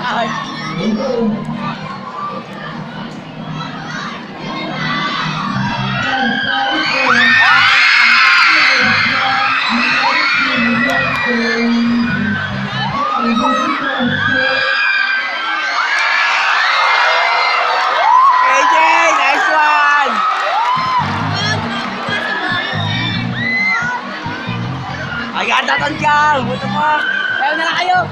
Tatang ka! Buto mo! Kaya na lang kayo!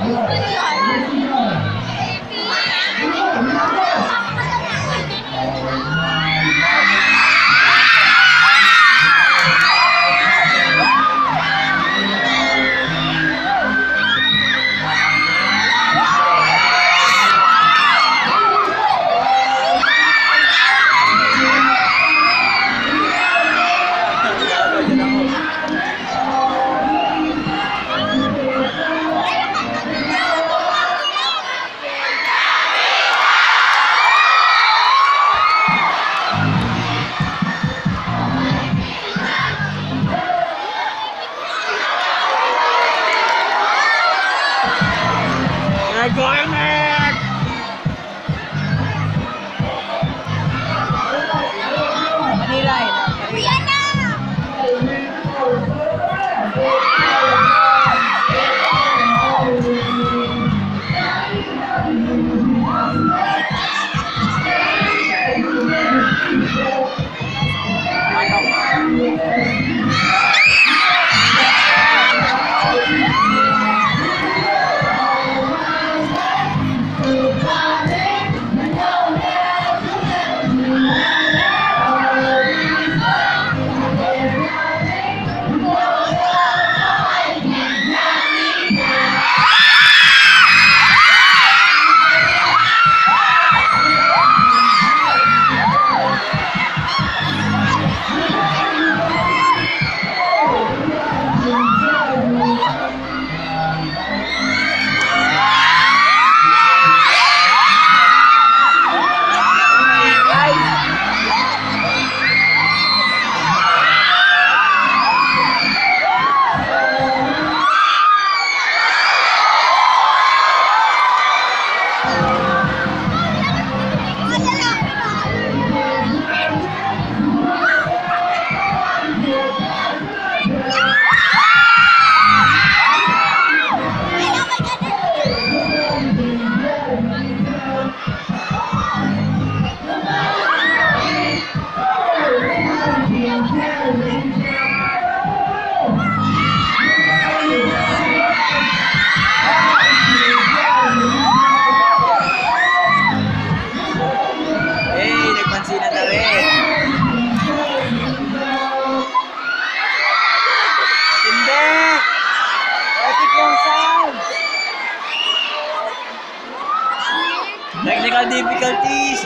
Technical difficulties.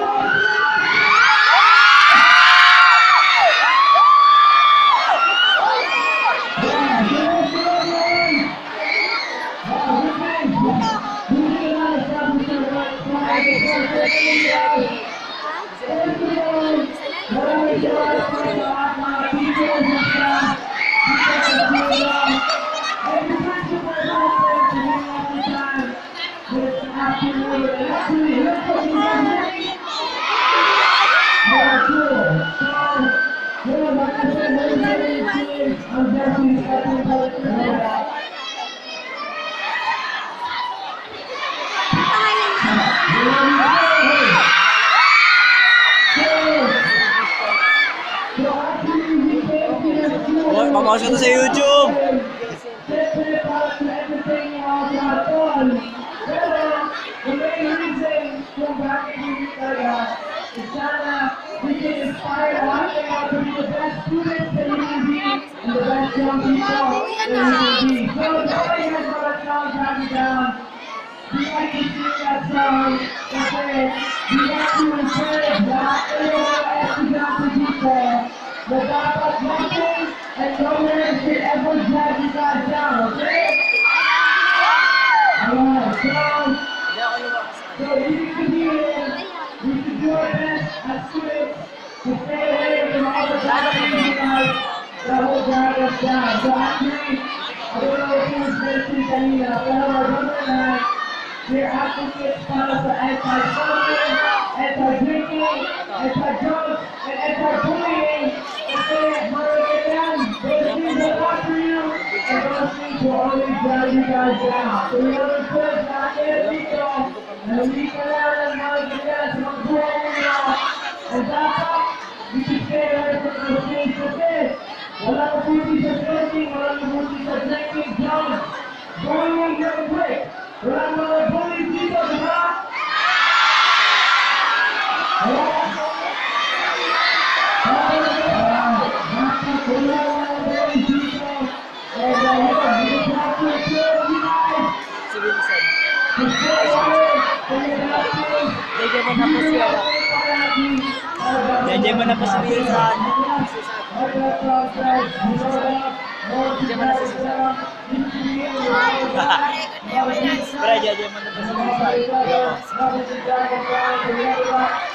Pamasok na sa YouTube. And no one should ever drag you guys down, okay? Alright, so you need to be in, we should do our best as students to stay away from all the guys that will drag us down. So actually, I don't know if you was going to see any fellow or brother tonight, We're advocates para sa anti-smoking, anti-drinking, anti-drugs, and anti-bullying. Kasi marami yan. Those things are not for you. And those things will only drag you guys down. So we understand na kaya dito, na hindi ka lang ng mga ganyan sa mga buhay ninyo. And dapat, we should stay away from those things kasi wala ka buti sa smoking, wala ka buti sa drinking, drugs, bullying, and break. Wala mga bullies dito, di ba? Wala. Wala mga bullies dito. And we just have to assure you guys. Si Vincent. To stay away from the vaccine. Jay mo na po siya. Jay mo na po si Vincent. Jay mo na si Susan. Pero jay mo na po si Vincent.